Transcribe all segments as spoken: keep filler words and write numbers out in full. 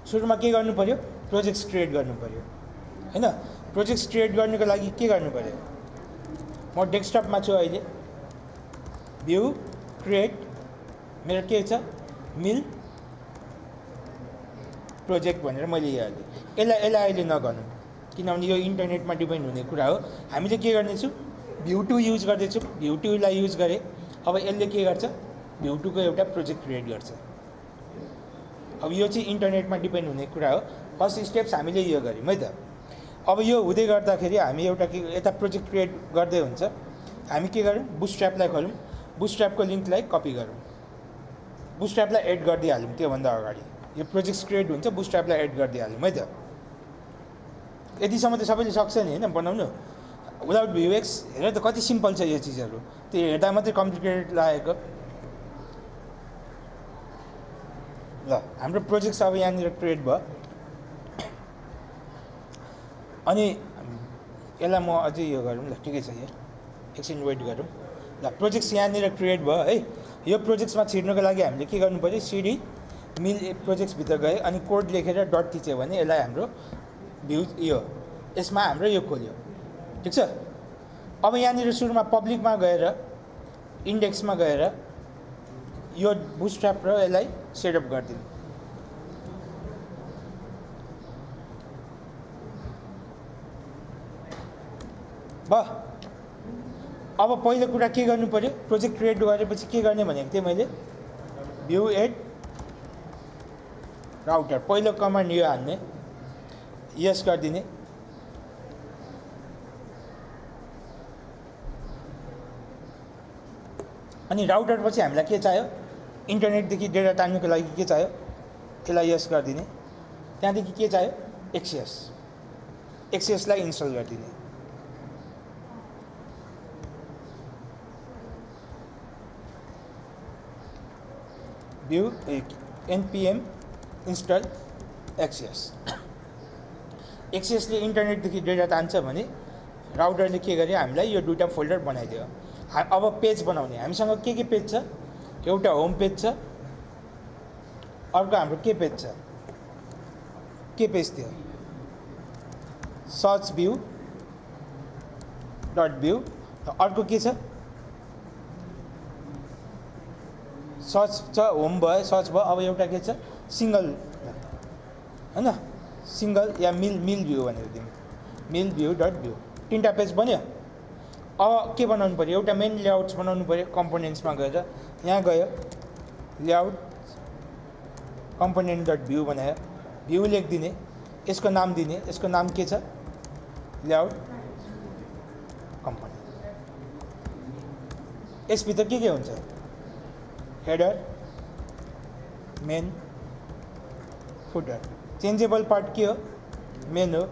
सुरुमा के गर्नु पर्यो प्रोजेक्ट्स क्रिएट गर्नु पर्यो हैन प्रोजेक्ट्स क्रिएट गर्नुको लागि के गर्नु पर्यो म डेस्कटपमा छु अहिले भ्यू क्रिएट मेरो के छ मिल प्रोजेक्ट भनेर मैले यहाँ यसलाई यसलाई अहिले नगर्नु किनभने यो इन्टरनेटमा डिपेन्ड हुने कुरा हो हामीले के गर्नेछौँ भ्यू टू युज गर्दैछौँ भ्यू टूलाई युज गरे अब यसले के गर्छ भ्यू टू को एउटा प्रोजेक्ट क्रिएट गर्छ अब यो चाहिँ इन्टरनेटमा डिपेन्ड हुने कुरा हो फर्स्ट स्टेप्स हामीले यो गऱ्यौँ है त अब यो हुँदै गर्दाखेरि हामी एउटा के यता प्रोजेक्ट क्रिएट गर्दै हुन्छ हामी के गरौँ बुटस्ट्र्यापलाई खोलौँ बुटस्ट्र्यापको लिङ्कलाई कपी गरौँ बुटस्ट्र्यापलाई एड गरिदिइहालौँ त्योभन्दा अगाडि यो प्रोजेक्ट्स क्रिएट हुन्छ बुटस्ट्र्यापलाई एड गरिदिइहालौँ है त यतिसम्म त सबैले सक्छ नि हैन बनाउनु विदाउट भ्युएक्स हेर त कति सिम्पल छ यो चिजहरू त्यो हेर्दा मात्रै कम्प्लिकेटेड लागेको ल हाम्रो प्रोजेक्ट्स अब यहाँनिर क्रिएट भयो अनि यसलाई म अझै यो गरौँ ल ठिकै छ यो एकछिन वेट गरौँ ल प्रोजेक्ट्स यहाँनिर क्रिएट भयो है यो प्रोजेक्ट्समा छिर्नुको लागि हामीले के गर्नु पर्यो सिडी मिल प्रोजेक्ट्सभित्र गए अनि कोड लेखेर डट थिच्यो भने यसलाई हाम्रो भ्यू यो यसमा हाम्रो यो खोल्यो ठिक छ अब यहाँनिर सुरुमा पब्लिकमा गएर इन्डेक्समा गएर यो बुटस्ट्र्याप र यसलाई सेटअप गरिदिनु भयो अब पहिलो कुरा के गर्नु पर्यो प्रोजेक्ट क्रिएट गरेपछि के गर्ने भनेको थिएँ मैले भ्यू एड राउटर पहिलो कमान्ड यो हान्ने यस गरिदिने अनि राउटर पछि हामीलाई के चाहियो इन्टरनेटदेखि डेटा तान्नुको लागि के चाहियो त्यसलाई यस गरिदिने त्यहाँदेखि के चाहियो एक्सिएस एक्सिएसलाई इन्स्टल गरिदिने भ्यू एनपीएम इन्स्टल एक्सिएस एक्सिएसले इन्टरनेटदेखि डेटा तान्छ भने राउटरले के गर्यो हामीलाई यो दुईटा फोल्डर बनाइदियो अब पेज बनाउने हामीसँग के के पेज छ एउटा होम पेज छ अर्को हाम्रो के पेज छ के पेज थियो सर्च भ्यू डट भ्यू अर्को के छ सर्च छ होम भयो सर्च भयो अब एउटा के छ सिंगल हैन सिंगल या मिल मिल भ्यू भनेर दिउँ मिल भ्यू डट भ्यू तीनटा पेज बन्यो अब के बनाउनु पर्यो एउटा मेन लेआउट्स बनाउनु पर्यो कम्पोनेन्ट्समा गएर यहाँ गयो लेआउट कम्पोनेन्ट डट भ्यू बनायो भ्यू लेखिदिने यसको नाम दिने यसको नाम के छ लेआउट कम्पोनेन्ट यसभित्र के के हुन्छ header main footer changeable part के हो मेन हो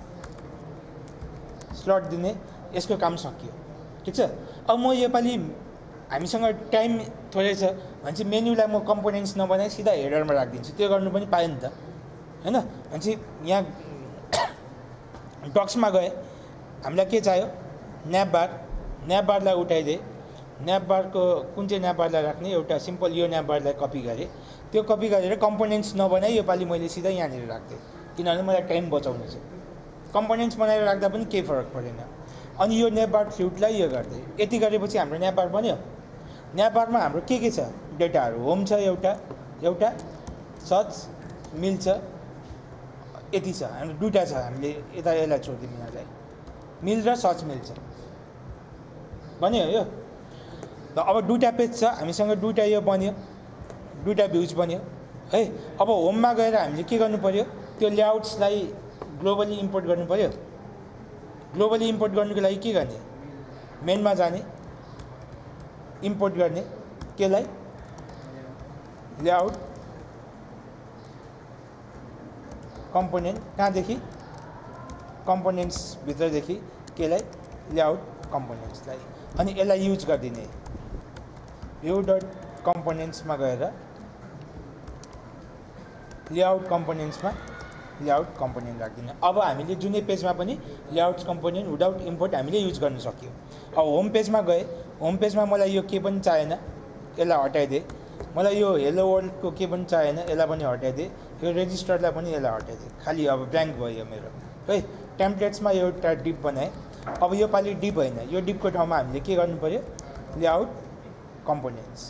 स्लट दिने यसको काम सकियो ठिक छ अब म योपालि हामीसँग टाइम थोरै छ भने चाहिँ मेन्युलाई म कम्पोनेन्ट्स नबनाइ सिधा हेडरमा राखिदिन्छु त्यो गर्नु पनि पायो नि त हैन भने चाहिँ यहाँ डक्समा गए हामीलाई के चाहियो न्याप बार न्याप बारलाई उठाइदिए न्याप बारको कुन चाहिँ न्याप बारलाई राख्ने एउटा सिम्पल यो न्याप बारलाई कपी गरेँ त्यो कपी गरेर कम्पोनेन्ट्स नबनाइ योपालि मैले सिधा यहाँनिर राख्थेँ किनभने मलाई टाइम बचाउनु छ कम्पोनेन्ट्स बनाएर राख्दा पनि केही फरक परेन अनि यो न्याप बार फ्लुटलाई यो गर्दै यति गरेपछि हाम्रो न्याप बार बन्यो न्याप बारमा हाम्रो के के छ डेटाहरू होम छ एउटा एउटा सर्च मिल छ यति छ हाम्रो दुईटा छ हामीले यता यसलाई छोडिदिउँ यहाँलाई मिल र सर्च मिल छ बन्यो यो अब दुईटा पेज छ हामीसँग दुईटा यो बन्यो दुईटा भ्युज बन्यो है अब होममा गएर हामीले के गर्नु पर्यो त्यो लेआउट्सलाई ग्लोबली इम्पोर्ट गर्नु पर्यो ग्लोबली इम्पोर्ट गर्नुको लागि के गर्ने मेनमा जाने इम्पोर्ट गर्ने केलाई लेआउट कम्पोनेन्ट कहाँदेखि कम्पोनेन्ट्स भित्रदेखि केलाई लेआउट कम्पोनेन्ट्सलाई अनि यसलाई युज गरिदिने भ्यू डट कम्पोनेन्ट्समा गएर लेआउट कम्पोनेन्ट्समा लेआउट कम्पोनेन्ट राखिदिने अब हामीले जुनै पेजमा पनि लेआउट कम्पोनेन्ट विदाउट इम्पोर्ट हामीले युज गर्न सक्यौँ अब होम पेजमा गए होम पेजमा मलाई यो के पनि चाहिएन यसलाई हटाइदिएँ मलाई यो हेलो वर्ल्डको के पनि चाहिएन, यसलाई पनि हटाइदिए, यो रेजिस्टरलाई पनि यसलाई हटाइदिए, खालि अब ब्ल्याङ्क भयो मेरो है। टेम्प्लेट्समा एउटा डिप बनाएँ। अब यो पालि डिप होइन, यो डिपको ठाउँमा हामीले के गर्नु पर्यो, लेआउट कम्पोनेन्ट्स,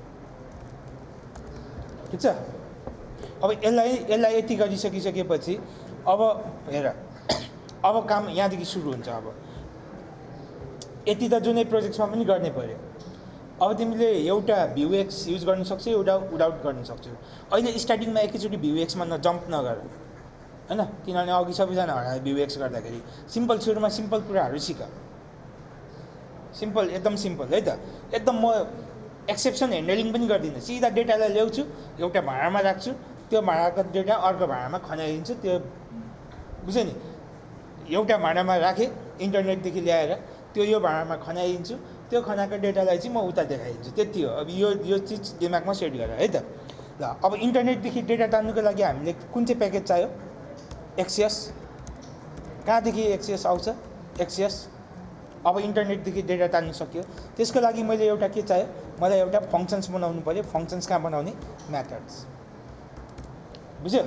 ठिक छ। अब यसलाई यसलाई यति गरिसकिसकेपछि अब हेर अब काम यहाँदेखि सुरु हुन्छ। अब यति त जुनै प्रोजेक्ट्समा पनि गर्ने पर्यो। अब तिमीले एउटा भ्यू एक्स युज गर्न सक्छौ, एउटा विदाउट गर्न सक्छौ। अहिले स्टार्टिङमा एकैचोटि भ्यू एक्समा न जम्प नगर हैन, किनभने अघि सबैजना हरायो भ्यू एक्स गर्दाखेरि। सिम्पल सुरुमा सिम्पल कुराहरू सिक, सिम्पल एकदम सिम्पल है त। एकदम म एक्सेप्सन ह्यान्डलिङ पनि गर्दिनँ, सिधा डेटालाई ल्याउँछु, एउटा भाँडामा राख्छु, त्यो भाँडाको डेटा अर्को भाँडामा खनाइदिन्छु। त्यो बुझ्यो नि, एउटा भाँडामा राखेँ इन्टरनेटदेखि ल्याएर, त्यो यो भाँडामा खनाइदिन्छु, त्यो खनाको डेटालाई चाहिँ म उता देखाइदिन्छु, त्यति हो। अब यो यो चिज दिमागमा सेट गर है त। ल अब इन्टरनेटदेखि डेटा तान्नुको लागि हामीले कुन चाहिँ प्याकेज चाहियो, एक्सिएस। कहाँदेखि एक्सिएस आउँछ, एक्सिएस। अब इन्टरनेटदेखि डेटा तान्नु सक्यो, त्यसको लागि मैले एउटा के चाहियो, मलाई एउटा फङ्सन्स बनाउनु पर्यो। फङ्सन्स कहाँ बनाउने, मेथड्स, बुझ्यो।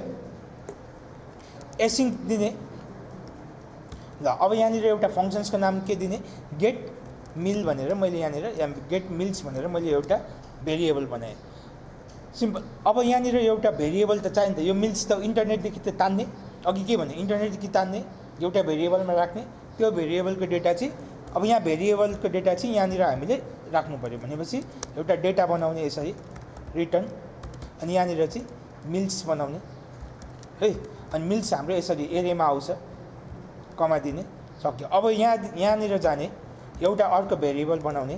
एसिङ दिने। ल अब यहाँनिर एउटा फङ्सन्सको नाम के दिने, गेट मिल भनेर मैले यहाँनिर गेट मिल्स भनेर मैले एउटा भेरिएबल बनाएँ, सिम्पल। अब यहाँनिर एउटा भेरिएबल त चाहियो नि त, यो मिल्स त इन्टरनेटदेखि त तान्ने, अघि के भने इन्टरनेटदेखि तान्ने, एउटा भेरिएबलमा राख्ने, त्यो भेरिएबलको डेटा चाहिँ अब यहाँ भेरिएबलको डेटा चाहिँ यहाँनिर हामीले राख्नु पऱ्यो। भनेपछि एउटा डेटा बनाउने यसरी रिटर्न, अनि यहाँनिर चाहिँ मिल्स बनाउने है। अनि मिल्स हाम्रो यसरी एरेमा आउँछ, कमा दिने, सक्यो। अब यहाँ यहाँनिर जाने, एउटा अर्को भेरिएबल बनाउने।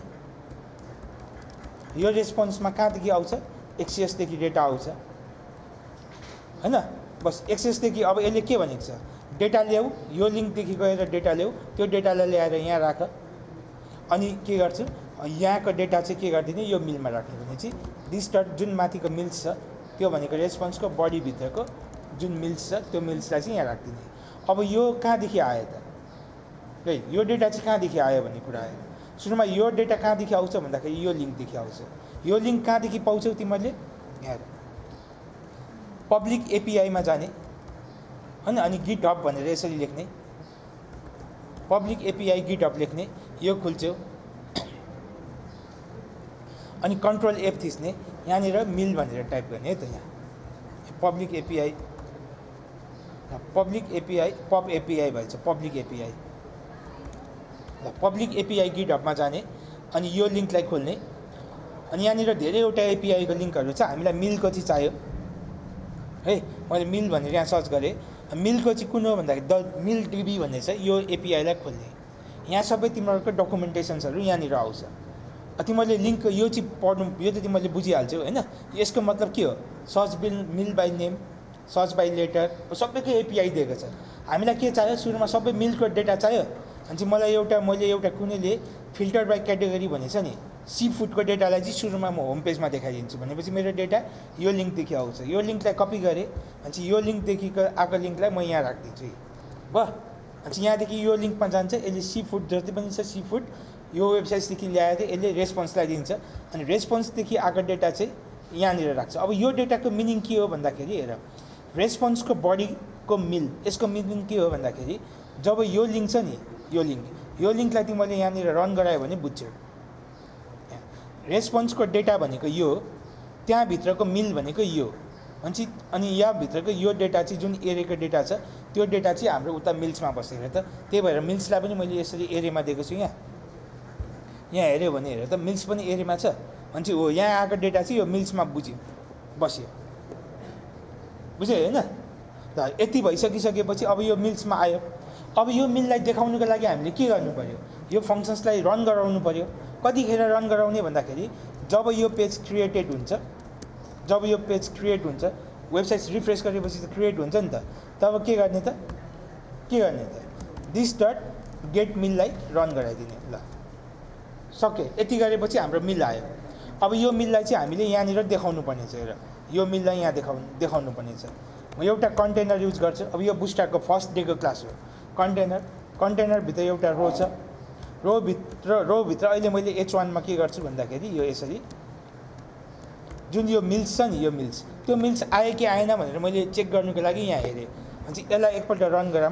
यो रेस्पोन्समा कहाँदेखि आउँछ, एक्सिएसदेखि डेटा आउँछ हैन। बस एक्सिएसदेखि अब यसले के भनेको छ, डेटा ल्याऊ, यो लिङ्कदेखि गएर डेटा ल्याऊ, त्यो डेटालाई ल्याएर यहाँ राख। अनि के गर्छु, यहाँको डेटा चाहिँ के गरिदिने, यो मिलमा राख्ने। भने चाहिँ दिस डट जुन माथिको मिल्स छ, त्यो भनेको रेस्पोन्सको बडीभित्रको जुन मिल्स छ, त्यो मिल्सलाई चाहिँ यहाँ राखिदिने। अब यो कहाँदेखि आयो त, है यो डेटा चाहिँ कहाँदेखि आयो भन्ने कुरा आयो। सुरुमा यो डेटा कहाँदेखि आउँछ भन्दाखेरि यो लिङ्कदेखि आउँछ। यो लिङ्क कहाँदेखि पाउँछौ तिमीहरूले, यहाँ पब्लिक एपिआईमा जाने हैन। अनि गिटहब भनेर यसरी लेख्ने, पब्लिक एपिआई गिटहब लेख्ने, यो खुल्छौ। अनि कन्ट्रोल एफ थिच्ने, यहाँनिर मिल भनेर टाइप गर्ने है त। यहाँ public API, public API pub API भन्छ, पब्लिक एपिआई। ल पब्लिक एपिआई गिटहबमा जाने, अनि यो लिङ्कलाई खोल्ने। अनि यहाँनिर धेरैवटा एपिआईको लिङ्कहरू छ, हामीलाई मिलको चाहिँ चाहियो है। मैले मिल भनेर यहाँ सर्च गरेँ, मिलको चाहिँ कुन हो भन्दाखेरि द मिल डिबी भन्ने छ, यो एपिआईलाई खोल्ने। यहाँ सबै तिमीहरूको डकुमेन्टेसन्सहरू यहाँनिर आउँछ। तिमीहरूले लिङ्क यो चाहिँ पढ्नु, यो त तिमीहरूले बुझिहाल्छौ होइन। यसको मतलब के हो, सर्च बिल meal by name, search by letter, सबैको एपिआई दिएको छ। हामीलाई के चाहियो, सुरुमा सबै मिलको डेटा चाहियो। अनि चाहिँ मलाई एउटा मैले एउटा कुनैले फिल्टर बाई क्याटेगोरी भनेछ नि, सी फुडको डेटालाई चाहिँ सुरुमा म होम पेजमा देखाइदिन्छु। भनेपछि मेरो डेटा यो लिङ्कदेखि आउँछ, यो लिङ्कलाई कपी गरेँ, अनि चाहिँ यो लिङ्कदेखिको आएको लिङ्कलाई म यहाँ राखिदिन्छु भयो। अनि चाहिँ यहाँदेखि यो लिङ्कमा जान्छ, यसले सी फुड जति पनि छ सी फुड यो वेबसाइटदेखि ल्याएर यसले रेस्पोन्सलाई दिन्छ। अनि रेस्पोन्सदेखि आएको डेटा चाहिँ यहाँनिर राख्छ। अब यो डेटाको मिनिङ के हो भन्दाखेरि हेर, रेस्पोन्सको बडीको मिल, यसको मिनिङ के हो भन्दाखेरि जब यो लिङ्क छ नि, यो लिङ्क यो लिङ्कलाई तिमीले यहाँनिर रन गरायो भने बुझ्छौ। रेस्पोन्सको डेटा भनेको यो, त्यहाँभित्रको मिल भनेको यो। अनि अनि यहाँभित्रको यो डेटा चाहिँ जुन एरेको डेटा छ, त्यो डेटा चाहिँ हाम्रो उता मिल्समा बसेर त। त्यही भएर मिल्सलाई पनि मैले यसरी एरेमा दिएको छु। यहाँ यहाँ हेऱ्यो भने हेर त, मिल्स पनि एरेमा छ। अनि चाहिँ हो यहाँ आएको डेटा चाहिँ यो मिल्समा बुझ्यो, बस्यो, बुझ्यो होइन। ल यति भइसकिसकेपछि अब यो मिल्समा आयो। अब यो मिललाई देखाउनुको लागि हामीले के गर्नु पर्यो, यो फङ्सन्सलाई रन गराउनु पर्यो। कतिखेर रन गराउने भन्दाखेरि जब यो पेज क्रिएटेड हुन्छ, जब यो पेज क्रिएट हुन्छ, वेबसाइट रिफ्रेस गरेपछि त क्रिएट हुन्छ नि त, तब के गर्ने त, के गर्ने त, दिस डट गेट मिललाई रन गराइदिने। ल सक्यो, यति गरेपछि हाम्रो मिल आयो। अब यो मिललाई चाहिँ हामीले यहाँनिर देखाउनु पर्ने छ। हेर यो मिललाई यहाँ देखाउनु देखाउनु पर्ने छ। म एउटा कन्टेनर युज गर्छु। अब यो बुस्टाको फर्स्ट डेको क्लास हो कन्टेनर। कन्टेनरभित्र एउटा रो छ, रोभित्र रोभित्र अहिले मैले एच वानमा के गर्छु भन्दाखेरि यो यसरी जुन यो मिल्स छ नि यो मिल्स त्यो मिल्स आयो कि आएन भनेर मैले चेक गर्नुको लागि यहाँ हेरेँ भने चाहिँ यसलाई एकपल्ट रन गराम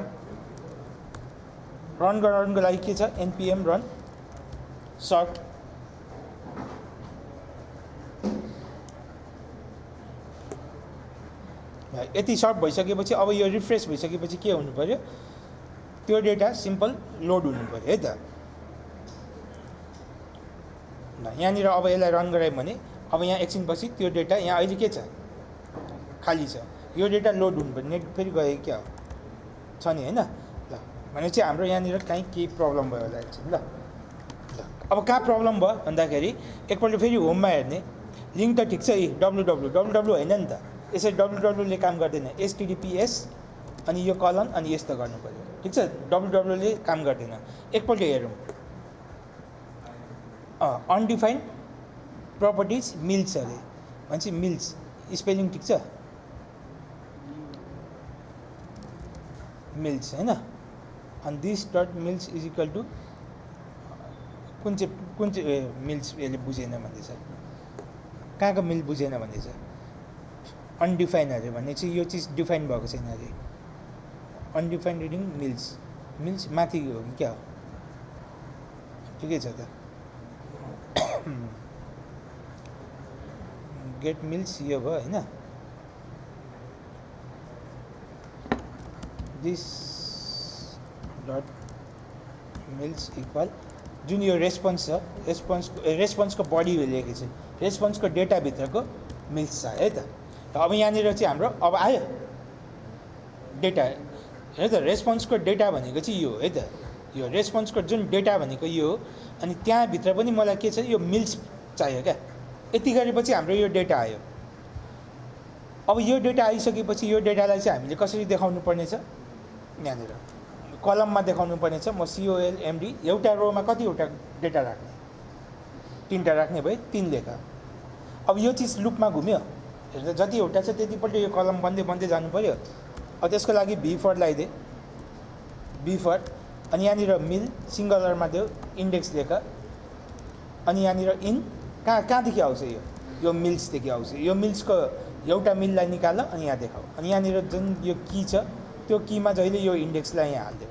रन गराउनुको लागि के छ एनपिएम रन सर्ट यति सर्ट भइसकेपछि अब यो रिफ्रेस भइसकेपछि के हुनु पर्यो त्यो डेटा सिम्पल लोड हुनु पर्यो है त ल यहाँनिर अब यसलाई रन गरायो भने अब यहाँ एकछिनपछि त्यो डेटा यहाँ अहिले के छ खाली छ यो डेटा लोड हुनु पर्यो नेट फेरि गयो क्या छ नि होइन ल भने चाहिँ हाम्रो यहाँनिर कहीँ केही प्रब्लम भयो होला एकछिन ल ल अब कहाँ प्रब्लम भयो भन्दाखेरि एकपल्ट फेरि होममा हेर्ने लिङ्क त ठिक छ यी डब्लु डब्लु डब्लु डब्लु होइन नि त यसरी डब्लु डब्लुले काम गर्दैन एचटिटिपिएस अनि यो कलन अनि यस्तो गर्नु पर्यो ठिक छ डब्लु डब्लुले काम गर्दैन एकपल्ट हेरौँ अनडिफाइन्ड प्रपर्टिज मिल्स अरे भन्छ मिल्स स्पेलिङ ठिक छ मिल्स होइन अनि this dot meals is equal to कुन चाहिँ कुन चाहिँ मिल्स यसले बुझेन भन्दैछ कहाँको मिल बुझेन भन्दैछ अनडिफाइन अरे भने चाहिँ यो चिज डिफाइन भएको छैन अरे अनडिफाइन्ड रिडिङ मिल्स मिल्स माथि हो कि क्या हो ठिकै छ त गेट मिल्स यो भयो होइन दिस डट मिल्स इक्वल जुन यो रेस्पोन्स छ रेस्पोन्सको रेस्पोन्सको बडी लेखेको छ रेस्पोन्सको डेटाभित्रको मिल्स छ है त अब यहाँनिर चाहिँ हाम्रो अब आयो डेटा है त रेस्पोन्सको डेटा भनेको चाहिँ यो है त यो रेस्पोन्सको जुन डेटा भनेको यो हो अनि त्यहाँभित्र पनि मलाई के छ यो मिल्स चाहियो क्या यति गरेपछि हाम्रो यो डेटा आयो अब यो डेटा आइसकेपछि यो डेटालाई चाहिँ हामीले कसरी देखाउनु पर्ने छ यहाँनिर कलममा देखाउनु पर्ने छ म सिओएल एमडी एउटा रोमा कतिवटा डेटा राख्ने तिनवटा राख्ने भए तिन लेखा अब यो चिज लुपमा घुम्यो हेर्दा जति एउटा छ त्यतिपल्ट यो कलम बन्दै बन्दै जानु पर्यो अब त्यसको लागि भी फर लगाइदिए भी फर अनि यहाँनिर मिल सिङ्गलरमा देऊ इन्डेक्स लेख अनि यहाँनिर इन कहाँ कहाँदेखि आउँछ यो यो मिल्सदेखि आउँछ यो मिल्सको एउटा मिललाई निकाल अनि यहाँ देखाऊ अनि यहाँनिर जुन यो की छ त्यो कीमा जहिले यो इन्डेक्सलाई यहाँ हालिदेऊ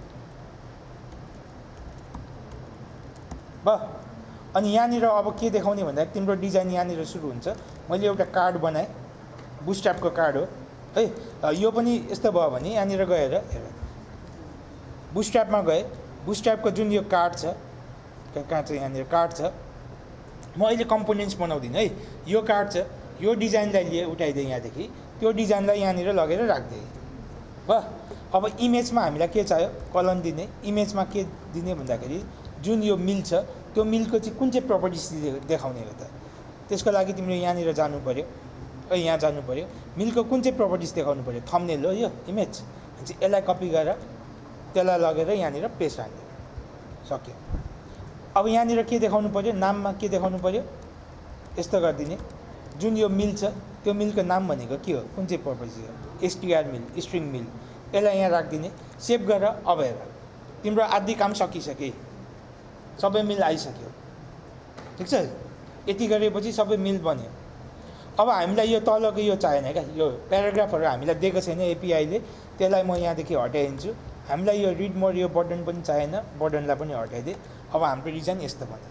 भयो अनि यहाँनिर अब के देखाउने भन्दा तिम्रो डिजाइन यहाँनिर सुरु हुन्छ मैले एउटा कार्ड बनाएँ बुस्ट्र्यापको कार्ड हो है यो पनि यस्तो भयो भने यहाँनिर गएर हेर बुस्ट्र्यापमा गएँ बुस्ट्र्यापको जुन यो कार्ड छ कहाँ चाहिँ यहाँनिर कार्ड छ म अहिले कम्पोनेन्ट्स बनाउँदिनँ है यो कार्ड छ यो डिजाइनलाई लिए उठाइदिएँ यहाँदेखि त्यो डिजाइनलाई यहाँनिर लगेर राखिदिएँ भयो अब इमेजमा हामीलाई के चाहियो कलन दिने इमेजमा के दिने भन्दाखेरि जुन यो मिल छ त्यो मिलको चाहिँ कुन चाहिँ प्रपर्टिज देखाउने हो त त्यसको लागि तिमीले यहाँनिर जानु पऱ्यो ए यहाँ जानु पऱ्यो मिलको कुन चाहिँ प्रपर्टिज देखाउनु पऱ्यो थम्बनेल हो यो इमेज चाहिँ यसलाई कपी गरेर त्यसलाई लगेर यहाँनिर पेस्ट हाल्ने सक्यो अब यहाँनिर के देखाउनु पऱ्यो नाममा के देखाउनु पऱ्यो यस्तो गरिदिने जुन यो मिल छ त्यो मिलको नाम भनेको के हो कुन चाहिँ पर्पज हो एसटिआर मिल स्ट्रिङ मिल यसलाई यहाँ राखिदिने सेभ गरेर अब हेर तिम्रो आधी काम सकिसके सबै मिल आइसक्यो ठिक छ यति गरेपछि सबै मिल बन्यो अब हामीलाई यो तलको यो चाहिएन क्या यो प्याराग्राफहरू हामीलाई दिएको छैन एपिआईले त्यसलाई म यहाँदेखि हटाइदिन्छु हामीलाई यो रिड मोर यो बटन पनि चाहिएन बटनलाई पनि हटाइदिए अब हाम्रो डिजाइन यस्तो बन्यो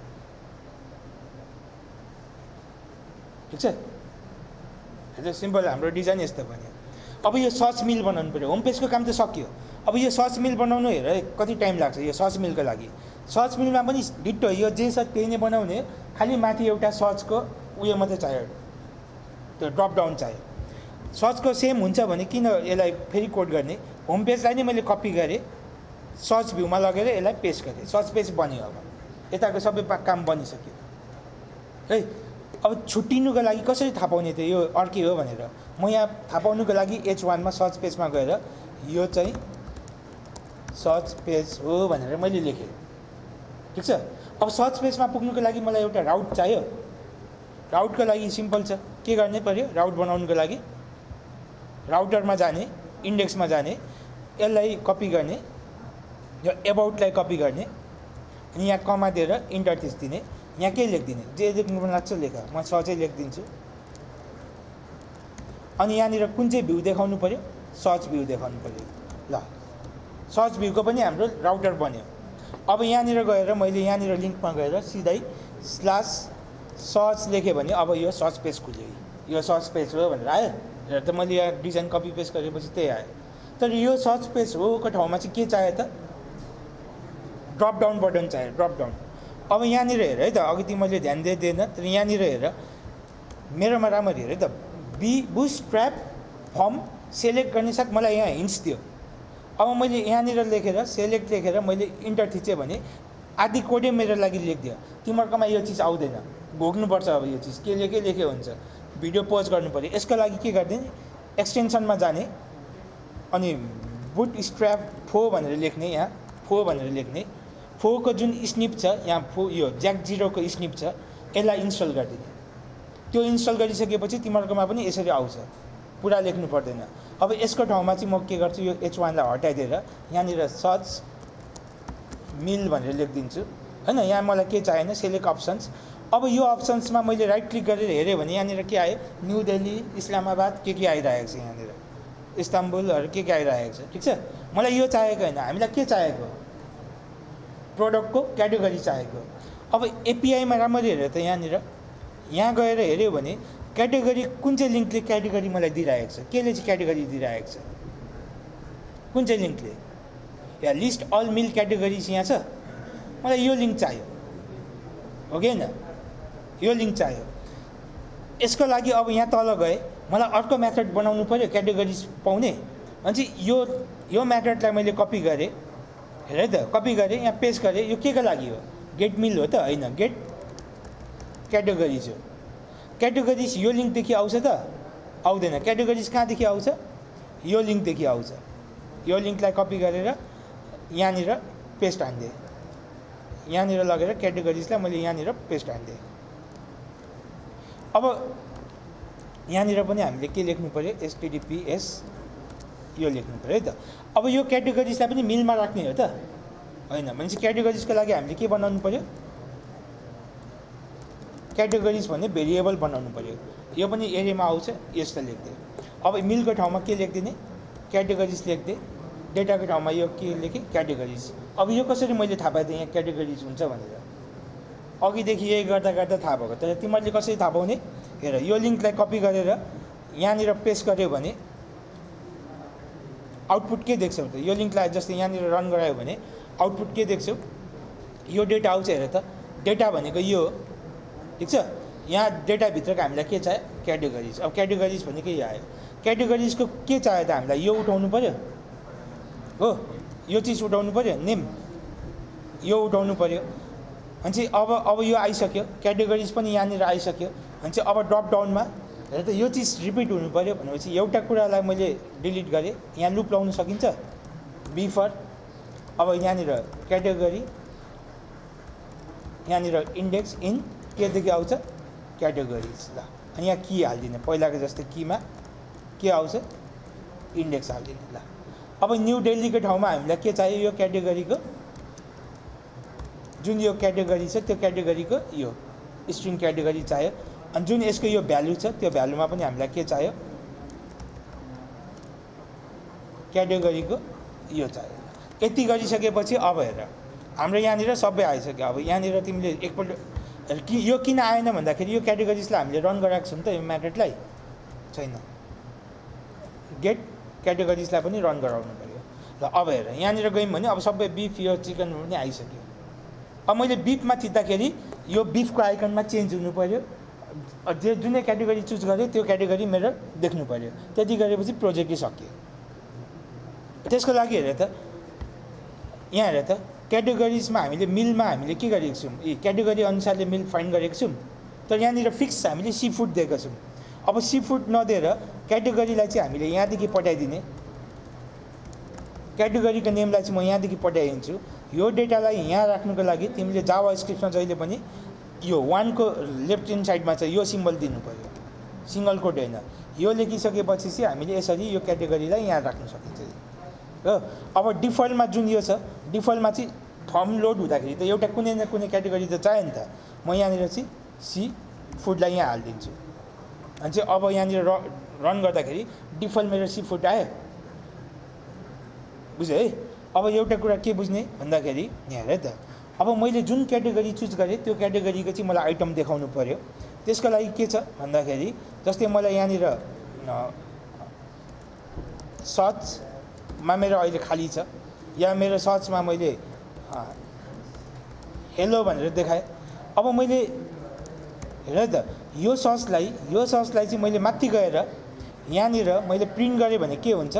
ठिक छ हेर्दा सिम्पल हाम्रो डिजाइन यस्तो बन्यो अब यो सर्च मिल बनाउनु पऱ्यो होम पेजको काम त सक्यो अब यो सर्च मिल बनाउनु हेर कति टाइम लाग्छ यो सर्च मिलको लागि सर्च मिलमा पनि डिट्टो यो जे छ त्यही नै बनाउने खालि माथि एउटा सर्चको उयो मात्रै चाहियो त्यो ड्रप डाउन चाहियो सर्चको सेम हुन्छ भने किन यसलाई फेरि कोड गर्ने होम पेजलाई नै मैले कपी गरेँ सर्च भ्यूमा लगेर यसलाई पेस्ट गरेँ सर्च पेज बन्यो अब यताको सबै काम बनिसक्यो है अब छुट्टिनुको लागि कसरी थाहा पाउने त यो अर्कै हो भनेर म यहाँ थाहा पाउनुको लागि एच वानमा सर्च पेजमा गएर यो चाहिँ सर्च पेज हो भनेर मैले लेखेँ ठिक छ अब सर्च पेजमा पुग्नुको लागि मलाई एउटा राउट चाहियो राउटको लागि सिम्पल छ के गर्ने पर्यो राउट बनाउनुको लागि राउटरमा जाने इन्डेक्समा जाने यसलाई कपी गर्ने यो एबाउटलाई कपी गर्ने अनि यहाँ कमा दिएर इन्टर थिच्दिने यहाँ के लेखिदिने जे लेख्नु मन लाग्छ लेख म सहजै लेखिदिन्छु अनि यहाँनिर कुन चाहिँ भ्यू देखाउनु पर्यो सर्च भ्यू देखाउनु पर्यो ल सर्च भ्यूको पनि हाम्रो राउटर बन्यो अब यहाँनिर गएर मैले यहाँनिर लिङ्कमा गएर सिधै स्ल्यास सर्च लेखेँ भने अब यो सर्च पेज खुल्यो यो सर्च पेज हो भनेर आयो र त मैले यहाँ डिजाइन कपी पेस्ट गरेपछि त्यही आयो तर यो सर्च पेज होको ठाउँमा चाहिँ के चाहियो त ड्रप डाउन बटन चाहियो ड्रप डाउन अब यहाँनिर हेर है त अघि ती मैले ध्यान दिँदैन तर यहाँनिर हेर मेरोमा राम्ररी हेर है त बी बुटस्ट्र्याप फर्म सेलेक्ट गर्ने साथ मलाई यहाँ हिन्ट्स दियो अब मैले यहाँनिर लेखेर सेलेक्ट लेखेर मैले इन्टर थिचेँ भने आदि कोडै मेरो लागि लेखिदियो तिमीहरूकोमा यो चिज आउँदैन भोग्नुपर्छ अब यो चिज के लेखे लेखे हुन्छ भिडियो पोज गर्नु पऱ्यो यसको लागि के गरिदिने एक्सटेन्सनमा जाने अनि बुट स्ट्र्याप फो भनेर लेख्ने यहाँ फो भनेर लेख्ने फोको जुन स्निप छ यहाँ फो यो ज्याक जिरोको स्निप छ यसलाई इन्स्टल गरिदिने त्यो इन्स्टल गरिसकेपछि तिमीहरूकोमा पनि यसरी आउँछ पुरा लेख्नु पर्दैन अब यसको ठाउँमा चाहिँ म के गर्छु यो एच वानलाई हटाइदिएर यहाँनिर सर्च मिल भनेर लेखिदिन्छु हैन यहाँ मलाई के चाहिएन सेलेक्ट अप्सन्स अब यो अप्सन्समा मैले राइट क्लिक गरेर हेरेँ भने यहाँनिर के आयो न्यू दिल्ली इस्लामाबाद के के आइरहेको छ यहाँनिर इस्ताम्बुलहरू के के आइरहेको छ ठिक छ मलाई यो चाहिएको होइन हामीलाई के चाहिएको प्रोडक्टको क्याटेगोरी चाहिएको अब एपिआईमा राम्ररी हेरेर त यहाँनिर यहाँ गएर हेऱ्यो भने क्याटेगोरी कुन चाहिँ लिङ्कले क्याटेगोरी मलाई दिइरहेको छ केले चाहिँ क्याटेगोरी दिइरहेको छ कुन चाहिँ लिङ्कले यहाँ लिस्ट अल मिल क्याटेगोरिज यहाँ छ मलाई यो लिङ्क चाहियो हो कि होइन यो लिङ्क चाहियो यसको लागि अब यहाँ तल गएँ मलाई अर्को मेथड बनाउनु पऱ्यो क्याटेगोरिज पाउने अनि चाहिँ यो यो मेथडलाई मैले कपी गरेँ हेर है त कपी गरेँ यहाँ पेस्ट गरेँ यो के को लागि हो गेट मिल हो त होइन गेट क्याटेगोरिज हो क्याटेगोरिज यो लिङ्कदेखि आउँछ त आउँदैन क्याटेगोरिज कहाँदेखि आउँछ यो लिङ्कदेखि आउँछ यो लिङ्कलाई कपी गरेर यहाँनिर पेस्ट हान्दिएँ यहाँनिर लगेर क्याटेगोरिजलाई मैले यहाँनिर पेस्ट हान्दिएँ अब यहाँनिर पनि हामीले के लेख्नु पऱ्यो एचटिटिपिएस यो लेख्नु पऱ्यो है त अब यो क्याटेगोरिजलाई पनि मिलमा राख्ने हो त होइन भनेपछि क्याटेगोरिजको लागि हामीले के बनाउनु पऱ्यो क्याटेगोरिज भन्ने भेरिएबल बनाउनु पऱ्यो यो पनि एरियामा आउँछ यस्तो लेख्दिएँ अब मिलको ठाउँमा के लेखिदिने क्याटेगोरिज लेखिदिएँ डेटाको ठाउँमा यो के लेखेँ क्याटेगोरिज अब यो कसरी मैले थाहा पाएँ यहाँ क्याटेगोरिज हुन्छ भनेर अघिदेखि यही गर्दा गर्दा थाहा भएको तर तिमीहरूले कसरी थाहा पाउने हेर यो लिङ्कलाई कपी गरेर यहाँनिर पेस्ट गर्यो भने आउटपुट के देख्छौ त यो लिङ्कलाई जस्तै यहाँनिर रन गरायो भने आउटपुट के देख्छौ यो डेटा आउँछ हेर त डेटा भनेको यो हो ठिक छ यहाँ डेटाभित्रको हामीलाई के चाहियो क्याटेगोरिज अब क्याटेगोरिज भनेको यो आयो क्याटेगोरिजको के चाहियो त हामीलाई यो उठाउनु पऱ्यो हो यो चिज उठाउनु पऱ्यो नेम यो उठाउनु पऱ्यो अनि चाहिँ अब अब यो आइसक्यो क्याटेगोरिज पनि यहाँनिर आइसक्यो अनि चाहिँ अब ड्रप डाउनमा हेर त यो चिज रिपिट हुनु पऱ्यो भनेपछि एउटा कुरालाई मैले डिलिट गरेँ यहाँ लुप लाउनु सकिन्छ बिफर अब यहाँनिर क्याटेगोरी यहाँनिर इन्डेक्स इन केदेखि आउँछ क्याटेगोरिज ल अनि यहाँ की हालिदिने पहिलाको जस्तै कीमा के आउँछ इन्डेक्स हालिदिने ल अब न्यू दिल्लीको ठाउँमा हामीलाई के चाहियो यो क्याटेगोरीको जुन यो क्याटेगोरी छ त्यो क्याटेगोरीको यो स्ट्रिङ क्याटेगोरी चाहियो अनि जुन यसको यो भ्यालु छ त्यो भ्यालुमा पनि हामीलाई के चाहियो क्याटेगोरीको यो चाहियो यति गरिसकेपछि अब हेर हाम्रो यहाँनिर सबै आइसक्यो अब यहाँनिर तिमीले एकपल्ट कि यो किन आएन भन्दाखेरि यो क्याटेगोरिजलाई हामीले रन गराएको छौँ त यो मेथडलाई छैन गेट क्याटेगोरिजलाई पनि रन गराउनु पऱ्यो ल अब हेर यहाँनिर गयौँ भने अब सबै बिफ यो चिकन पनि आइसक्यो अब मैले बिफमा थिच्दाखेरि यो बिफको आइकनमा चेन्ज हुनु पऱ्यो जे जुनै क्याटेगोरी चुज गरेँ त्यो क्याटेगोरी मेरो देख्नु पऱ्यो त्यति गरेपछि प्रोजेक्टै सकियो त्यसको लागि हेर त यहाँ हेर त क्याटेगोरिजमा हामीले मिलमा हामीले के गरेको छौँ ए क्याटेगोरी अनुसारले मिल फाइन्ड गरेको छौँ तर यहाँनिर फिक्स हामीले सी फुड दिएको छौँ अब सी फुड नदिएर क्याटेगोरीलाई चाहिँ हामीले यहाँदेखि पठाइदिने क्याटेगोरीको नेमलाई चाहिँ म यहाँदेखि पठाइदिन्छु यो डेटालाई यहाँ राख्नुको लागि तिमीले जावा स्क्रिप्टमा जहिले पनि यो वानको लेफ्ट ह्यान्ड साइडमा चाहिँ यो सिम्बल दिनु पऱ्यो सिङ्गल कोड होइन यो लेखिसकेपछि चाहिँ हामीले यसरी यो क्याटेगोरीलाई यहाँ राख्न सकिन्छ हो अब डिफल्टमा जुन यो छ डिफल्टमा चाहिँ फर्म लोड हुँदाखेरि त एउटा कुनै न कुनै क्याटेगोरी त चाहियो नि त म यहाँनिर चाहिँ सी फुडलाई यहाँ हालिदिन्छु अनि चाहिँ अब यहाँनिर र रन गर्दाखेरि डिफल्ट मेरो सी फुट आयो, बुझ्यो है। अब एउटा कुरा के बुझ्ने भन्दाखेरि यहाँ हेर त, अब मैले जुन क्याटेगोरी चुज गरेँ त्यो क्याटेगोरीको चाहिँ मलाई आइटम देखाउनु पऱ्यो। त्यसको लागि के छ भन्दाखेरि जस्तै मलाई यहाँनिर सर्चमा मेरो अहिले खाली छ, या मेरो सर्चमा मैले हेलो भनेर देखाएँ। अब मैले हेर त यो सर्चलाई यो सर्चलाई चाहिँ मैले माथि गएर यहाँनिर मैले प्रिन्ट गरेँ भने के हुन्छ,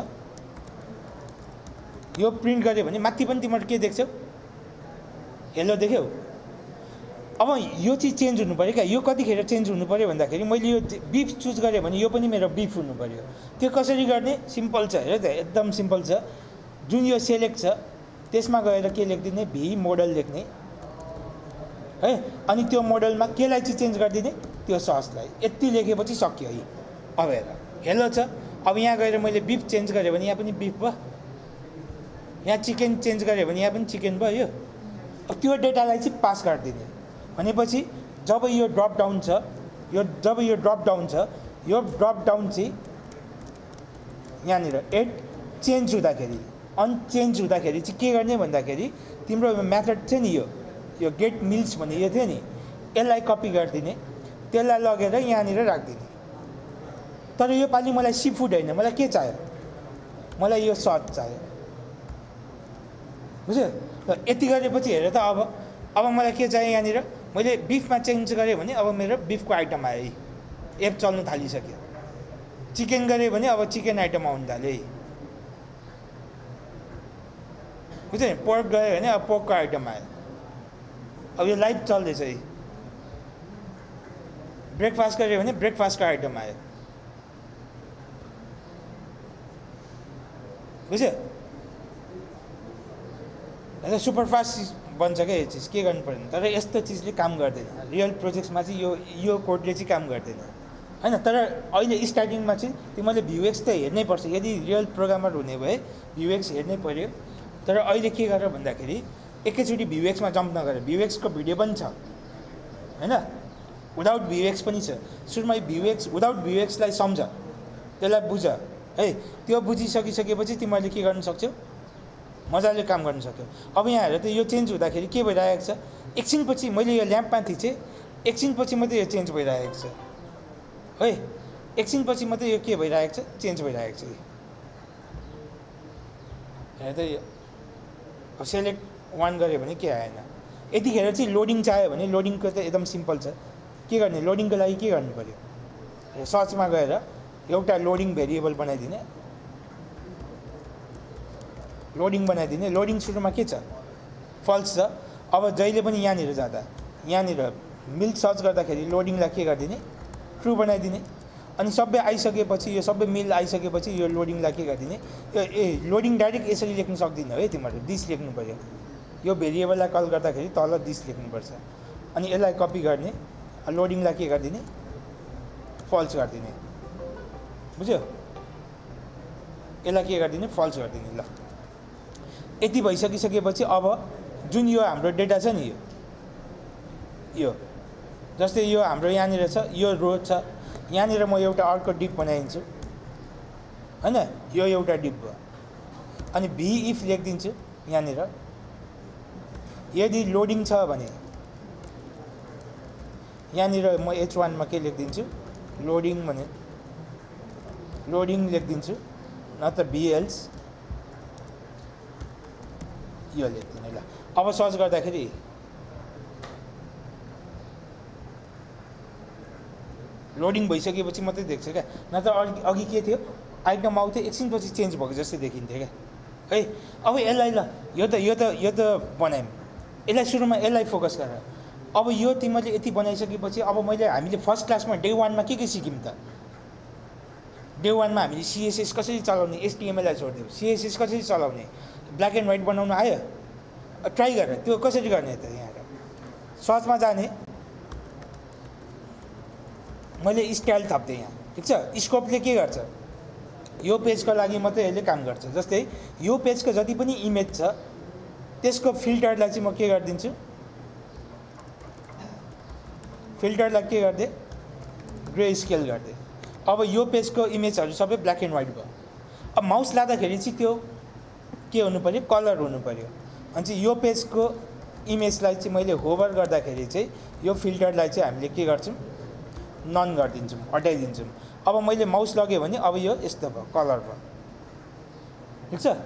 यो प्रिन्ट गरेँ भने माथि पनि तिमीहरू के देख्छौ, हेलो देख्यौ। अब यो चाहिँ चेन्ज हुनु पऱ्यो क्या। यो कतिखेर चेन्ज हुनु पऱ्यो भन्दाखेरि मैले यो बिफ चुज गरेँ भने यो पनि मेरो बिफ हुनु पऱ्यो। त्यो कसरी गर्ने, सिम्पल छ, हेर त एकदम सिम्पल छ। जुन यो सेलेक्ट छ त्यसमा गएर के लेखिदिने, भी मोडल लेख्ने है, अनि त्यो मोडलमा केलाई चाहिँ चेन्ज गरिदिने, त्यो सर्चलाई। यति लेखेपछि सक्यो है। अब हेर हेलो छ, अब यहाँ गएर मैले बिफ चेन्ज गरेँ भने यहाँ पनि बिफ भयो, यहाँ चिकन चेन्ज गरेँ भने यहाँ पनि चिकन भयो। यो अब त्यो डेटालाई चाहिँ पास गरिदिने भनेपछि जब यो ड्रप डाउन छ, यो जब यो ड्रप डाउन छ, यो ड्रप डाउन चाहिँ यहाँनिर एट चेन्ज हुँदाखेरि अनचेन्ज हुँदाखेरि चाहिँ के गर्ने भन्दाखेरि तिम्रो मेथड छ नि, यो यो गेट मिल्स भन्ने यो थियो नि, यसलाई कपी गरिदिने, त्यसलाई लगेर यहाँनिर राखिदिने। तर यो पालि मलाई सी फुड होइन, मलाई के चाहियो, मलाई यो सर्च चाहियो, बुझ्यो। र यति गरेपछि हेर त, अब अब मलाई के चाहियो, यहाँनिर मैले बिफमा चेन्ज गरेँ भने अब मेरो बिफको आइटम आयो है, एप चल्नु थालिसक्यो। चिकन गरेँ भने अब चिकन आइटम आउनु थाल्यो है, बुझ्यो नि। पोर्क गयो भने अब पोर्कको आइटम आयो। अब यो लाइभ चल्दैछ है। ब्रेकफास्ट गऱ्यो भने ब्रेकफास्टको आइटम आयो, बुझ्यो। अन्त सुपरफास्ट बन्छ क्या यो चिज, के गर्नु पर्दैन। तर यस्तो चिजले काम गर्दैन, रियल प्रोजेक्ट्समा चाहिँ यो यो कोडले चाहिँ काम गर्दैन होइन। तर अहिले स्टार्टिङमा चाहिँ तिमीले भ्युएक्स त हेर्नै पर्छ, यदि रियल प्रोग्रामर हुने भए भ्युएक्स हेर्नै पऱ्यो। तर अहिले के गर भन्दाखेरि एकैचोटि भ्युएक्समा जम्प नगरेर, भ्युएक्सको भिडियो पनि छ होइन, विदाउट भ्युएक्स पनि छ। सुरुमा भ्युएक्स विदाउट भ्युएक्सलाई सम्झ, त्यसलाई बुझ है। त्यो बुझिसकिसकेपछि तिमीले के गर्न सक्छौ, मजाले काम गर्न सक्यो। अब यहाँ हेर त, यो चेन्ज हुँदाखेरि के भइरहेको छ, एकछिनपछि मैले यो ल्याम्पमा थिचेँ, एकछिनपछि मात्रै यो चेन्ज भइरहेको छ है, एकछिनपछि मात्रै यो के भइरहेको छ, चेन्ज भइरहेको छ। हेर त यो अब सेलेक्ट वान गऱ्यो भने के आएन। यतिखेर चाहिँ लोडिङ चाहियो भने लोडिङको त एकदम सिम्पल छ। के गर्ने, लोडिङको लागि के गर्नु पऱ्यो, सर्चमा गएर एउटा लोडिङ भेरिएबल बनाइदिने, लोडिङ बनाइदिने। लोडिङ सुरुमा के छ, फल्स छ। अब जहिले पनि यहाँनिर जाँदा यहाँनिर मिल्क सर्च गर्दाखेरि लोडिङलाई के गरिदिने, ट्रु बनाइदिने। अनि सबै आइसकेपछि, यो सबै मिल आइसकेपछि यो लोडिङलाई के गरिदिने, यो ए लोडिङ डाइरेक्ट यसरी लेख्न सक्दिनँ है तिमीहरू, दिस लेख्नु पऱ्यो। यो भेरिएबललाई कल गर्दाखेरि तल दिस लेख्नुपर्छ। अनि यसलाई कपी गर्ने, लोडिङलाई के गरिदिने, फल्स गरिदिने, बुझ्यो। यसलाई के गरिदिने, फल्स गरिदिने। ल यति भइसकिसकेपछि अब जुन यो हाम्रो डेटा छ नि, यो यो जस्तै यो हाम्रो यहाँनिर छ, यो रो छ, यहाँनिर म एउटा अर्को डिप बनाइदिन्छु होइन, यो एउटा डिप भयो। अनि भी इफ लेखिदिन्छु यहाँनिर। यदि लोडिङ छ भने यहाँनिर म एच वानमा के लेखिदिन्छु, लोडिङ भने लोडिङ लेखिदिन्छु, नत्र भिएल्स यो लेखिदिने। ल अब सर्च गर्दाखेरि लोडिङ भइसकेपछि मात्रै देख्छ क्या, नत्र अघि अघि के थियो, आइटम आउँथ्यो एकछिनपछि चेन्ज भएको जस्तै देखिन्थ्यो क्या है। अब यसलाई ल यो त यो त यो त बनायौँ, यसलाई सुरुमा यसलाई फोकस गरेर। अब यो तिमीले यति बनाइसकेपछि अब मैले हामीले फर्स्ट क्लासमा डे वानमा के के सिक्यौँ त, डे वानमा हामीले सिएसएस कसरी चलाउने, एचटिएमएललाई छोडिदियो, सिएसएस कसरी चलाउने, ब्ल्याक एन्ड व्हाइट बनाउनु आयो, ट्राई गरेर त्यो कसरी गर्ने त। यहाँ सर्चमा जाने, मैले स्टाइल थप्थेँ यहाँ, ठिक छ। स्कोपले के गर्छ, यो पेजको लागि मात्रै यसले काम गर्छ। जस्तै यो पेजको जति पनि इमेज छ त्यसको फिल्टरलाई चाहिँ म के गरिदिन्छु, फिल्टरलाई के गरिदिएँ, ग्रे स्केल गरिदिएँ। अब यो पेजको इमेजहरू सबै ब्ल्याक एन्ड व्हाइट भयो। अब माउस लाँदाखेरि चाहिँ त्यो के हुनु पर्यो, कलर हुनु पर्यो। अनि चाहिँ यो पेजको इमेजलाई चाहिँ मैले होभर गर्दाखेरि चाहिँ यो फिल्टरलाई चाहिँ हामीले के गर्छौँ, नन गरिदिन्छौँ, हटाइदिन्छौँ। अब मैले माउस लगेँ भने अब यो यस्तो भयो, कलर भयो। ठिक छ।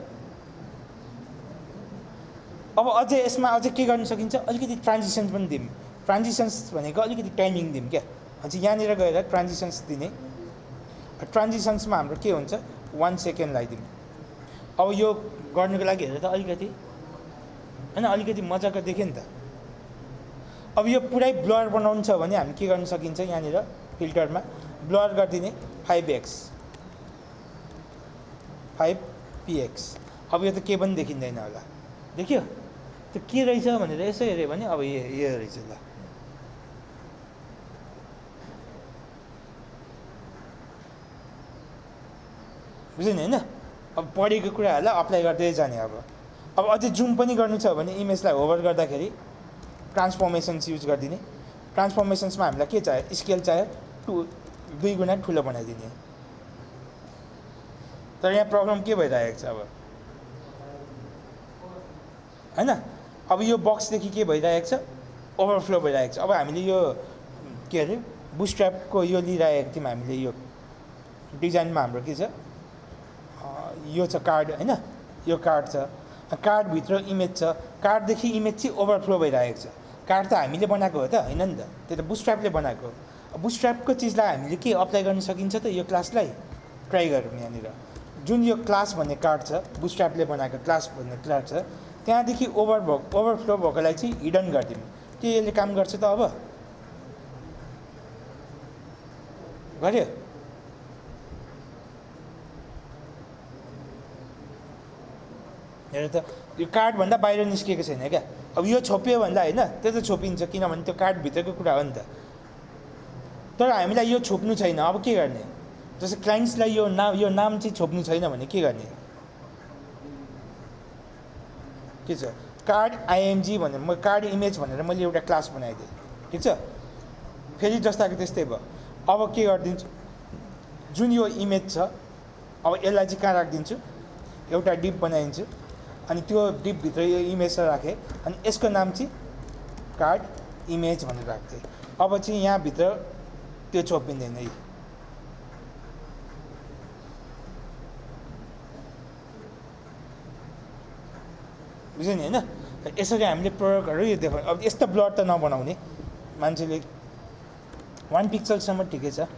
अब अझै यसमा अझै के गर्न सकिन्छ, अलिकति ट्रान्जिसन्स पनि दिउँ। ट्रान्जिसन्स भनेको अलिकति टाइमिङ दिउँ क्या। अनि चाहिँ यहाँनिर गएर ट्रान्जिसन्स दिने। ट्रान्जिसन्समा हाम्रो के हुन्छ, वान सेकेन्ड लगाइदिउँ। अब यो गर्नुको लागि हेरेर त अलिकति होइन, अलिकति मजाको देख्यो नि त। अब यो पुरै ब्लर बनाउनु छ भने हामी के गर्न सकिन्छ, यहाँनिर फिल्टरमा ब्लर गरिदिने, फाइभ एक्स फाइभ पिएक्स। अब यो त के पनि देखिँदैन होला, देखियो त्यो के रहेछ भनेर यसो हेऱ्यो भने अब यो यो रहेछ ल। बुझ्यो नि होइन। अब पढेको कुराहरूलाई अप्लाई गर्दै जाने। अब अब अझै जुम पनि गर्नु छ भने इमेजलाई होभर गर्दाखेरि ट्रान्सफर्मेसन्स युज गरिदिने। ट्रान्सफर्मेसन्समा हामीलाई के चाहियो, स्केल चाहियो, टु दुई गुणा ठुलो बनाइदिने। तर यहाँ प्रब्लम के भइरहेको छ अब होइन। अब यो बक्सदेखि के भइरहेको छ, ओभरफ्लो भइरहेको छ। अब हामीले यो के अरे बुटस्ट्र्यापको यो लिइरहेको थियौँ हामीले। यो डिजाइनमा हाम्रो के छ, यो छ कार्ड होइन, यो कार्ड छ, कार्डभित्र इमेज छ, कार्डदेखि इमेज चाहिँ ओभरफ्लो भइरहेको छ। कार्ड त हामीले बनाएको हो त होइन नि त, त्यो त बुटस्ट्र्यापले बनाएको। बुटस्ट्र्यापको चिजलाई हामीले के अप्लाई गर्न सकिन्छ त, यो क्लासलाई ट्राई गरौँ। यहाँनिर जुन यो क्लास भन्ने कार्ड छ, बुटस्ट्र्यापले बनाएको क्लास भन्ने कार्ड छ, त्यहाँदेखि ओभर भएको ओभरफ्लो भएकोलाई चाहिँ हिडन गरिदिउँ। के यसले काम गर्छ त, अब गर्यो। हेर त यो कार्डभन्दा बाहिर निस्किएको छैन क्या। अब यो छोप्यो भन्दा होइन, त्यो त छोपिन्छ किनभने त्यो कार्डभित्रको कुरा हो नि त। तर हामीलाई यो छोप्नु छैन, अब के गर्ने। जस्तै क्लाइन्ट्सलाई यो नाम यो नाम चाहिँ छोप्नु छैन भने के गर्ने, के छ कार्ड आइएमजी भनेर म कार्ड इमेज भनेर मैले एउटा क्लास बनाइदिएँ। ठिक छ। फेरि जस्ताको त्यस्तै भयो। अब के गरिदिन्छु, जुन यो इमेज छ अब यसलाई चाहिँ कहाँ राखिदिन्छु, एउटा डिप बनाइदिन्छु। अनि त्यो डिपभित्र यो इमेज राखेँ अनि यसको नाम चाहिँ कार्ड इमेज भनेर राख्थेँ। अब चाहिँ यहाँभित्र त्यो छोपिँदैन है। बुझ्यो नि होइन। यसरी हामीले प्रडक्टहरू यो देखाउने। अब यस्तो ब्लर त नबनाउने, मान्छेले वान पिक्सलसम्म ठिकै छ।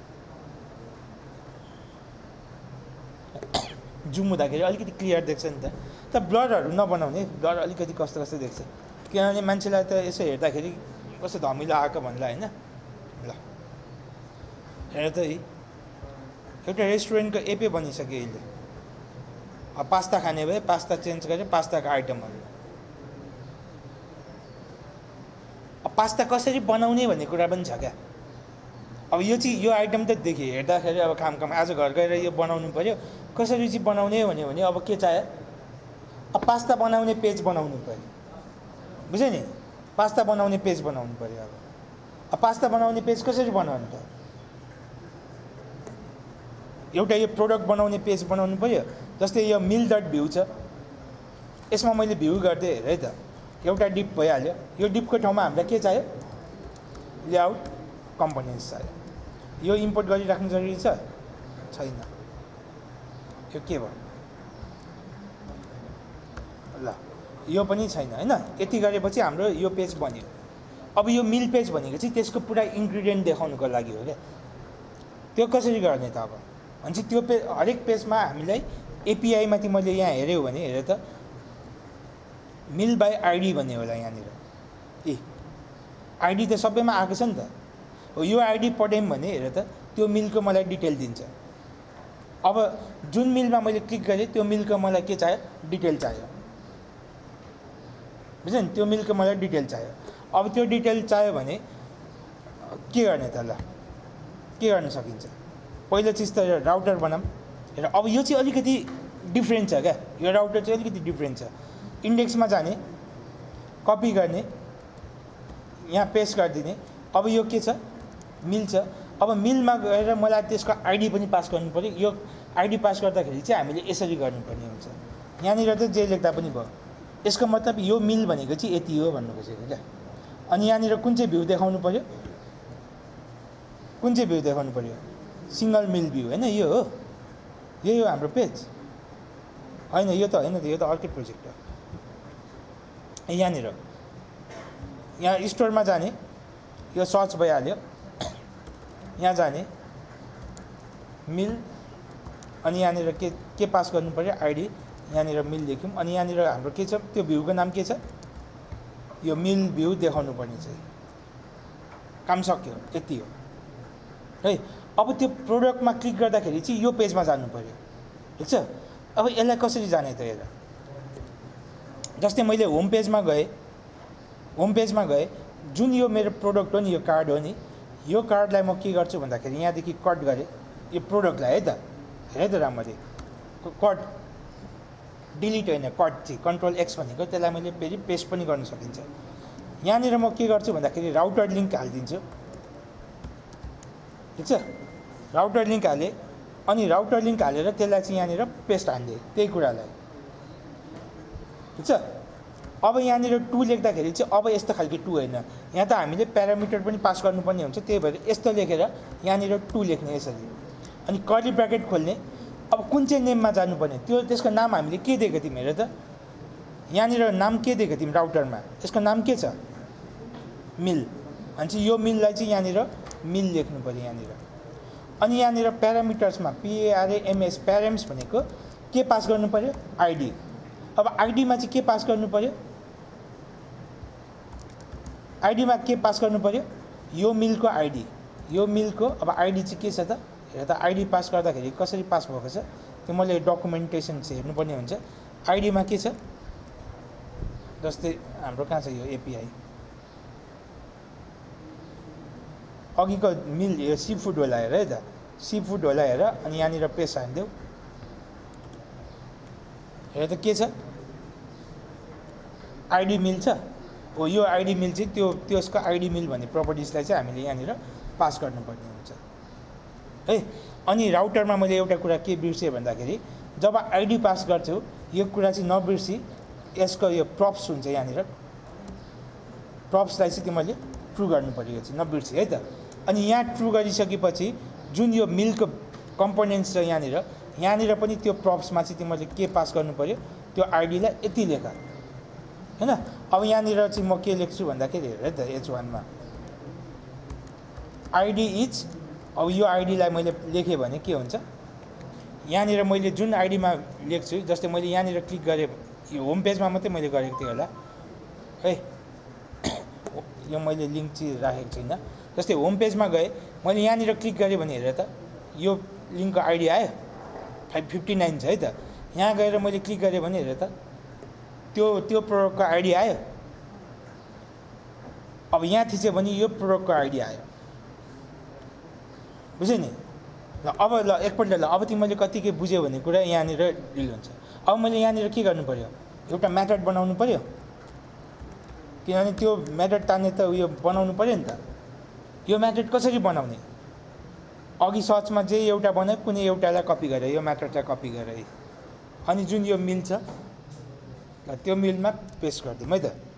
जुम हुँदाखेरि अलिकति क्लियर देख्छ नि त। तर ब्लरहरू नबनाउने, ब्लर अलिकति कस्तो कस्तो देख्छ किनभने मान्छेलाई त यसो हेर्दाखेरि कस्तो धमिलो आएको भन्ला होइन। ल हेर त है, एउटा रेस्टुरेन्टको एपै बनिसक्यो अहिले। अब पास्ता खाने भए पास्ता चेन्ज गरेँ, पास्ताको आइटमहरू। अब पास्ता कसरी बनाउने भन्ने कुरा पनि छ क्या। अब यो चाहिँ यो आइटम त देखेँ हेर्दाखेरि अब काम काम आज घर गएर यो बनाउनु पऱ्यो। कसरी चाहिँ बनाउने भन्यो भने अब के चाहियो, अब पास्ता बनाउने पेज बनाउनु पऱ्यो। बुझ्यो नि, पास्ता बनाउने पेज बनाउनु पऱ्यो। अब अब पास्ता बनाउने पेज कसरी बनाउनु त, एउटा यो प्रोडक्ट बनाउने पेज बनाउनु पऱ्यो। जस्तै यो मिल डट भ्यू छ, यसमा मैले भ्यू गर्दै हेरेँ है त, एउटा डिप भइहाल्यो। यो डिपको ठाउँमा हामीलाई के चाहियो, लेआउट कम्पोनेन्ट्स चाहियो। यो इम्पोर्ट गरिराख्नु जरुरी छ छैन, यो के भयो ल, यो पनि छैन होइन। यति गरेपछि हाम्रो यो पेज बन्यो। अब यो मिल पेज भनेको चाहिँ त्यसको पुरा इन्ग्रिडियन्ट देखाउनुको लागि हो क्या। त्यो कसरी गर्ने त, अब भनेपछि त्यो पेज हरेक पेजमा हामीलाई एपिआई माथि मैले यहाँ हेऱ्यो भने हेरेँ त मिल बाई आइडी भन्ने होला यहाँनिर। ए आइडी त सबैमा आएको छ नि त। हो यो आइडी पढ्यौँ भने हेरेँ त त्यो मिलको मलाई डिटेल दिन्छ। अब जुन मिलमा मैले क्लिक गरेँ त्यो मिलको मलाई के चाहियो, डिटेल चाहियो। बुझ्यो नि, त्यो मिलको मलाई डिटेल चाहियो। अब त्यो डिटेल चाहियो भने के गर्ने त, ल के गर्न सकिन्छ। पहिलो चिज त राउटर बनाऊँ। हेर अब यो चाहिँ अलिकति डिफ्रेन्ट छ क्या, यो राउटर चाहिँ अलिकति डिफ्रेन्ट छ। इन्डेक्समा जाने, कपी गर्ने, यहाँ पेस्ट गरिदिने। अब यो के छ, मिल छ। अब मिलमा गएर मलाई त्यसको आइडी पनि पास गर्नु पर्यो। यो आइडी पास गर्दाखेरि चाहिँ हामीले यसरी गर्नुपर्ने हुन्छ। यहाँनिर चाहिँ जे लेख्दा पनि भयो। यसको मतलब यो मिल भनेको चाहिँ यति हो भन्नु खोजेको क्या। अनि यहाँनिर कुन चाहिँ भ्यू देखाउनु पर्यो, कुन चाहिँ भ्यू देखाउनु पर्यो, सिङ्गल मिल भ्यू होइन, यो हो, यही हो हाम्रो पेज होइन, यो त होइन, यो त अर्कै प्रोजेक्ट हो। यहाँनिर यहाँ स्टोरमा जाने, यो सर्च भइहाल्यो, यहाँ जाने मिल, अनि यहाँनिर के के पास गर्नु पर्यो, आइडी, यहाँनिर मिल लेख्यौँ। अनि यहाँनिर हाम्रो के छ, त्यो भ्यूको नाम के छ, यो मिल भ्यू देखाउनु पर्ने चाहिँ काम सक्यो, यति हो है। अब त्यो प्रोडक्टमा क्लिक गर्दाखेरि चाहिँ यो पेजमा जानु पर्यो, ठिक छ। अब यसलाई कसरी जाने त हेर, जस्तै मैले होम पेजमा गएँ, होम पेजमा गएँ, जुन यो मेरो प्रोडक्ट हो नि, यो कार्ड हो नि, यो कार्डलाई म के गर्छु भन्दाखेरि यहाँदेखि कट गरेँ, यो प्रोडक्टलाई है त, हेर त राम्ररी, कट डिलिट होइन, कट चाहिँ कन्ट्रोल एक्स भनेको, त्यसलाई मैले फेरि पेस्ट पनि गर्न सकिन्छ। यहाँनिर म के गर्छु भन्दाखेरि राउटर लिङ्क हालिदिन्छु, ठिक छ। राउटर लिङ्क हालेँ, अनि राउटर लिङ्क हालेर त्यसलाई चाहिँ यहाँनिर पेस्ट हालिदिएँ, त्यही कुरालाई, ठिक छ। अब यहाँनिर टू लेख्दाखेरि चाहिँ अब यस्तो खालको टू होइन, यहाँ त हामीले प्यारामिटर पनि पास गर्नुपर्ने हुन्छ, त्यही भएर यस्तो लेखेर यहाँनिर टू लेख्ने यसरी, अनि कर्ली ब्र्याकेट खोल्ने। अब कुन चाहिँ नेममा जानुपर्ने, त्यो त्यसको नाम हामीले के दिएको थियौँ हेर त, यहाँनिर नाम के दिएको थियौँ राउटरमा, यसको नाम के छ, मिल, अनि चाहिँ यो मिललाई चाहिँ यहाँनिर मिल लेख्नु पऱ्यो यहाँनिर। अनि यहाँनिर प्यारामिटर्समा पिएआरएएमएस प्यारेम्स भनेको के पास गर्नु पऱ्यो, आइडी। अब आइडीमा चाहिँ के पास गर्नु पऱ्यो, आइडीमा के पास गर्नु पऱ्यो, यो मिलको आइडी, यो मिलको अब आइडी चाहिँ के छ त हेर त। आइडी पास गर्दाखेरि कसरी पास भएको छ त्यो मैले डकुमेन्टेसन चाहिँ हेर्नुपर्ने हुन्छ। आइडीमा के छ, जस्तै हाम्रो कहाँ छ यो एपिआई, अघिको मिल यो सी फुड होला हेर है त, सी फुड होला हेर, अनि यहाँनिर पेस्ट हालिदेऊ, हेर त के छ, आइडी मिल छ हो, यो आइडी मिल चाहिँ त्यो त्यसको आइडी मिल भन्ने प्रपर्टिजलाई चाहिँ हामीले यहाँनिर पास गर्नुपर्ने हुन्छ है। अनि राउटरमा मैले एउटा कुरा के बिर्सेँ भन्दाखेरि जब आइडी पास गर्छु यो कुरा चाहिँ नबिर्सी, यसको यो प्रप्स हुन्छ यहाँनिर, प्रप्सलाई चाहिँ त्यो मैले ट्रु गर्नु पर्यो, यो चाहिँ नबिर्सी है त। अनि यहाँ ट्रु गरिसकेपछि जुन यो मिलको कम्पोनेन्ट्स छ यहाँनिर, यहाँनिर पनि त्यो प्रप्समा चाहिँ तिमीले के पास गर्नु पर्यो, त्यो आइडीलाई यति लेख हैन। अब यहाँनिर चाहिँ म के लेख्छु भन्दाखेरि हेर त, एच वानमा आइडी इज, अब यो आइडीलाई मैले लेखेँ भने के हुन्छ, यहाँनिर मैले जुन आइडीमा लेख्छु, जस्तै मैले यहाँनिर क्लिक गरेँ, यो होम पेजमा मात्रै मैले गरेको थिएँ होला है, यो मैले लिङ्क चाहिँ राखेको छैन। जस्तै होम पेजमा गएँ, मैले यहाँनिर क्लिक गरेँ भने हेर त, यो लिङ्कको आइडी आयो फाइभ फिफ्टी नाइन छ है त। यहाँ गएर मैले क्लिक गरेँ भने हेर त, त्यो त्यो प्रोडक्टको आइडी आयो। अब यहाँ थिच्यो भने यो प्रोडक्टको आइडी आयो, बुझ्यो नि। ल अब ल एकपल्ट ल अब तिमीले कति के बुझ्यो भन्ने कुरा यहाँनिर डिल हुन्छ। अब मैले यहाँनिर के गर्नु पर्यो, एउटा मेथड बनाउनु पर्यो, किनभने त्यो मेथड तान्ने त उयो बनाउनु पर्यो नि त। यो मेथड कसरी बनाउने, अघि सर्चमा जे एउटा बनायो कुनै एउटालाई कपी गरेँ, यो मेथडलाई कपी गरेँ, अनि जुन यो मिल छ ल त्यो मिलमा पेस्ट गरिदिउँ है त।